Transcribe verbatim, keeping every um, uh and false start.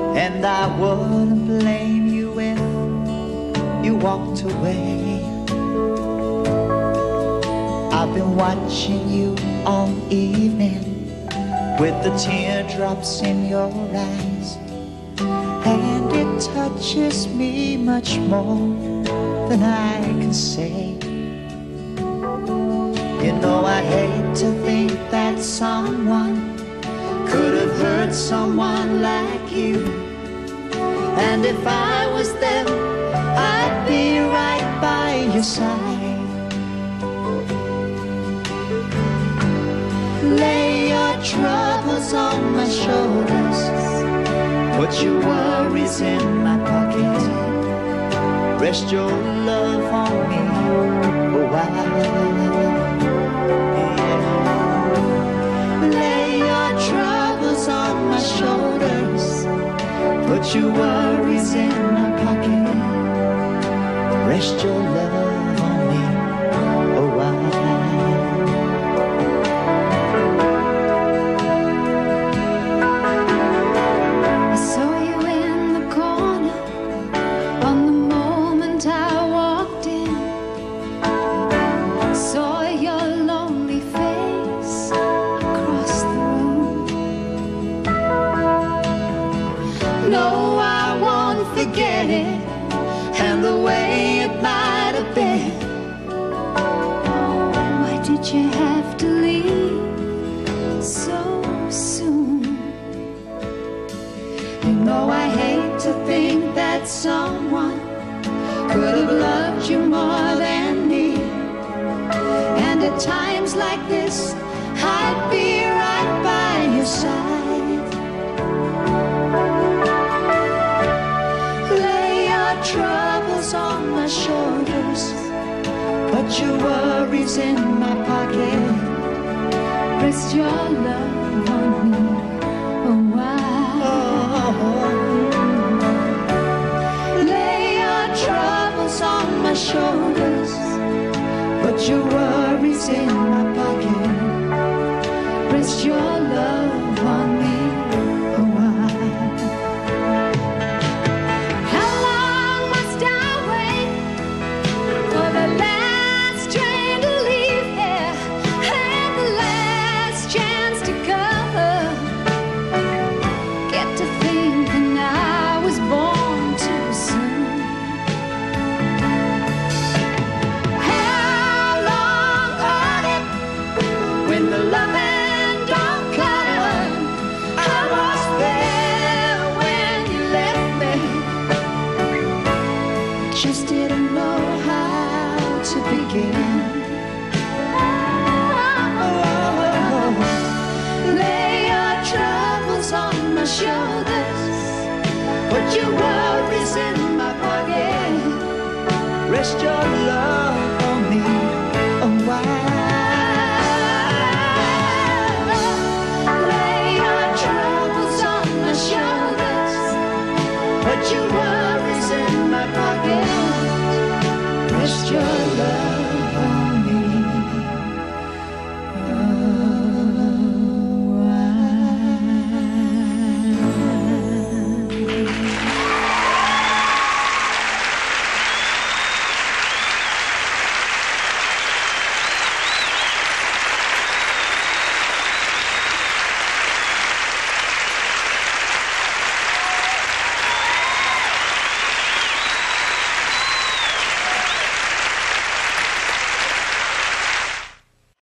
and I wouldn't blame you if you walked away. I've been watching you all evening with the teardrops in your eyes, and it touches me much more than I can say. You know I hate to think that someone could have hurt someone like you, and if I was them, I'd be right by your side. Lay your troubles on my shoulders, put your worries in my pocket, rest your love on me a while. On my shoulders, put your worries in my pocket, rest your love on me a while. I saw you in the corner on the moment I walked in. I saw your lonely face across the room. No, I won't forget it, and the way it might have been. Oh, why did you have to leave so soon? You know I hate to think that someone could have loved you more than me, and at times like this I'd be right by your side. Troubles on my shoulders, put your worries in my pocket, rest your love on me a while. Oh. Lay your troubles on my shoulders, put your worries in my pocket, rest your love on me a while. Just didn't know how to begin. Oh, lay your troubles on my shoulders, put your worries in my pocket, rest your love on me a while. Lay your troubles on my shoulders, put your worries in my pocket, rest your